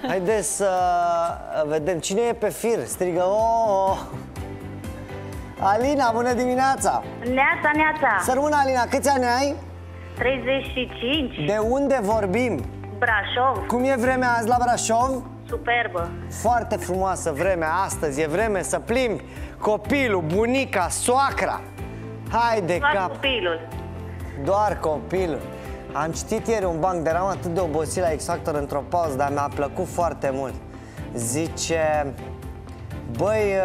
Haideți să vedem cine e pe fir. Strigă oh. Alina, bună dimineața! Neața, neața! Să rămână, Alina, câți ani ai? 35. De unde vorbim? Brașov. Cum e vremea azi la Brașov? Superbă. Foarte frumoasă vremea astăzi. E vreme să plimbi copilul, bunica, soacra. Hai de Doar cap. copilul. Doar copilul. Am citit ieri un banc, eram atât de obosit la X-Factor într-o pauză, dar mi-a plăcut foarte mult. Zice, băi,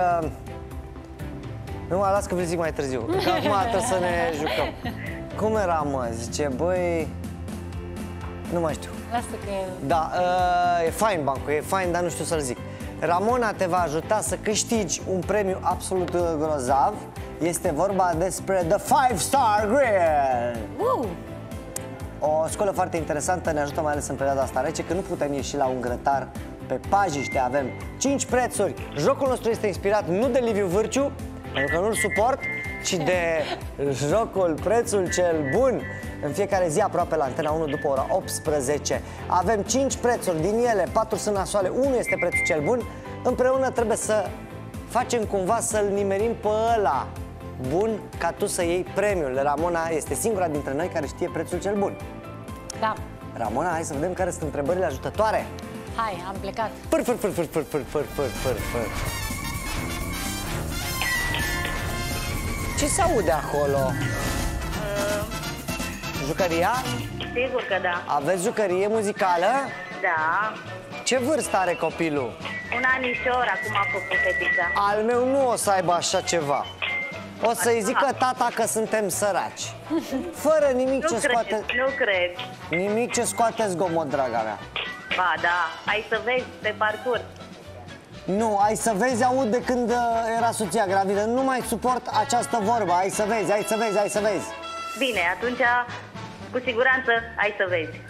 nu mă las că vă zic mai târziu, că acum trebuie să ne jucăm. Cum era, mă? Zice, băi, nu mai știu. Lasă că... Da, e fain bancul, e fain, dar nu știu să-l zic. Ramona te va ajuta să câștigi un premiu absolut grozav. Este vorba despre The 5-Star Grill. O școală foarte interesantă, ne ajută mai ales în perioada asta rece, că nu putem ieși la un grătar pe pajiște. Avem 5 prețuri. Jocul nostru este inspirat nu de Liviu Vârciu, pentru că nu-l suport, ci de jocul Prețul cel Bun. În fiecare zi, aproape la Antena 1, după ora 18. Avem 5 prețuri, din ele 4 sunt nasoale, 1 este prețul cel bun. Împreună trebuie să facem cumva să-l nimerim pe ăla bun, ca tu să iei premiul. Ramona este singura dintre noi care știe prețul cel bun. Da. Ramona, hai să vedem care sunt întrebările ajutătoare. Hai, am plecat. Fâr. Ce se aude acolo? Jucăria? Sigur că da. Aveți jucărie muzicală? Da. Ce vârstă are copilul? Un anișor, acum a făcut fetița. Al meu nu o să aibă așa ceva. O să-i zică tata că suntem săraci. Fără nimic ce scoate... Nu cred. Nimic ce scoate zgomot, draga mea. Ba, da. Hai să vezi pe parcurs. Nu, ai să vezi, aud de când era soția gravidă. Nu mai suport această vorbă. Hai să vezi, hai să vezi, hai să vezi. Bine, atunci, cu siguranță, hai să vezi.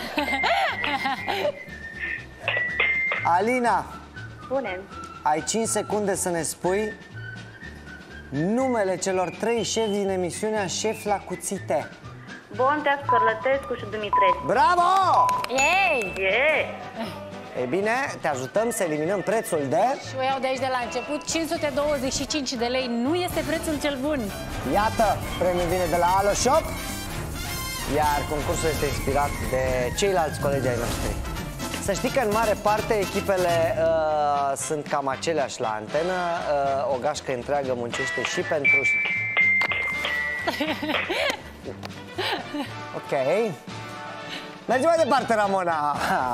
Alina, Spune-mi. ai 5 secunde să ne spui numele celor 3 șefi din emisiunea Șef la cuțite. Bontea, Scărlătescu și Dumitrescu. Bravo! Ei! Ei bine, te ajutăm să eliminăm prețul de... Și o iau de aici de la început. 525 de lei nu este prețul cel bun. Iată, premiul vine de la Alo Shop. Iar concursul este inspirat de ceilalți colegi ai noștri. Să știi că în mare parte echipele sunt cam aceleași la antenă. O gașcă întreagă muncește și pentru... Ok. Mergem mai departe, Ramona.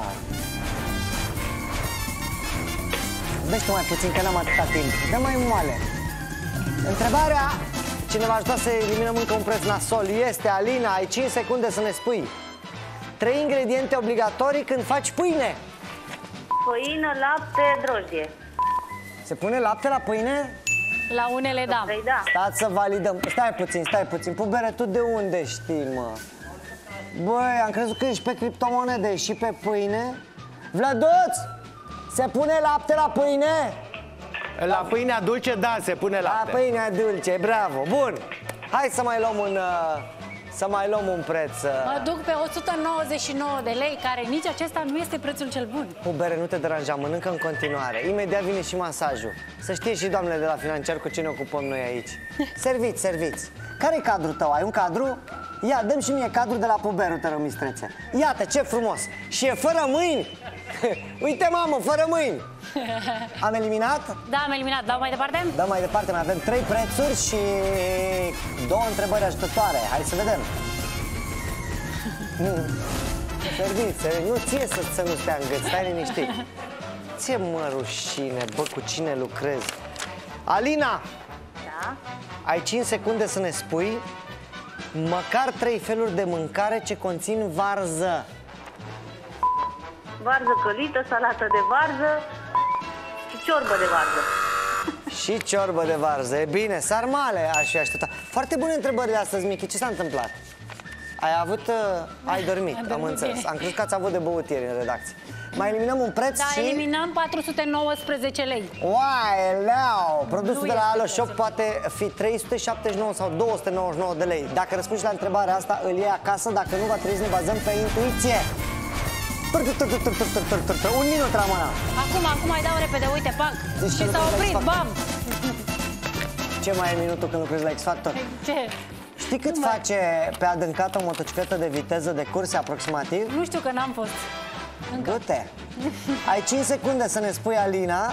Dă-și mai puțin, că n-am atâta timp. Dă mai moale. Întrebarea, cine va ajuta să eliminăm încă un preț nasol, este Alina. Ai 5 secunde să ne spui 3 ingrediente obligatorii când faci pâine. Făină, lapte, drojdie. Se pune lapte la pâine? La unele, da. Păi da. Stați să validăm. Stai puțin. Pubere, tu de unde știi, mă? Băi, am crezut că ești pe criptomonede și pe pâine. Vladuț, se pune lapte la pâine? La pâinea dulce, da, se pune lapte. La pâinea dulce, bravo, bun. Hai să mai luăm un preț. Mă duc pe 199 de lei, care nici acesta nu este prețul cel bun. Pubere, nu te deranja, mănâncă în continuare. Imediat vine și masajul. Să știe și doamnele de la financiar cu ce ne ocupăm noi aici. Serviți. Care-i cadrul tău? Ai un cadru? Ia, dă-mi și mie cadru de la Puberu, te rog, mistrețe. Iată, ce frumos. Și e fără mâini. Uite, mamă, fără mâini. Am eliminat? Da, am eliminat. Dau mai departe? Dăm mai departe, mai avem 3 prețuri și 2 întrebări ajutătoare. Hai să vedem. Serviți, nu ție să nu stea în gât, stai liniștit. Ție mă rușine, bă, cu cine lucrezi? Alina! Da? Ai 5 secunde să ne spui măcar 3 feluri de mâncare ce conțin varză. Varză călită, salată de varză și ciorbă de varză. Și ciorbă de varză, e bine, sarmale aș fi așteptat. Foarte bune întrebări de astăzi, Michi, ce s-a întâmplat? Ai dormit, am înțeles. Am crezut că ați avut de băut ieri în redacție. Mai eliminăm un preț și... eliminăm 419 lei. Uai, produsul de la Alo Shop poate fi 379 sau 299 de lei. Dacă răspunzi la întrebarea asta, îl iei acasă. Dacă nu, va trebui să ne bazăm pe intuiție. Un minut, Ramona. Acum îi dau repede, uite, pac. Deci Și nu s-a crezi la oprit, X Factor. bam. Ce mai e minutul când lucrezi la X Factor? Ce? Știi cât face pe adâncat o motocicletă de viteză de curse aproximativ? Nu știu că n-am fost. Du-te! Ai 5 secunde să ne spui, Alina,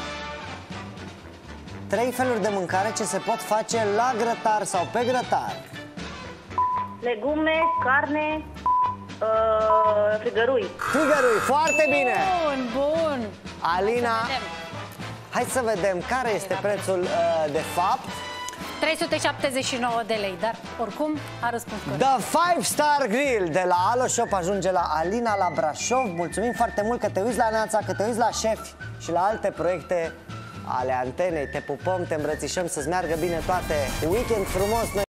3 feluri de mâncare ce se pot face la grătar sau pe grătar. Legume, carne, frigărui. Frigărui, foarte bine! Bun. Alina, Vedem. hai să vedem care este prețul de fapt. 379 de lei, dar oricum a răspuns corect. The 5 Star Grill de la Alo Shop ajunge la Alina la Brașov. Mulțumim foarte mult că te uiți la Neața, că te uiți la Șefi și la alte proiecte ale Antenei. Te pupăm, te îmbrățișăm, să-ți meargă bine toate. Weekend frumos! Noi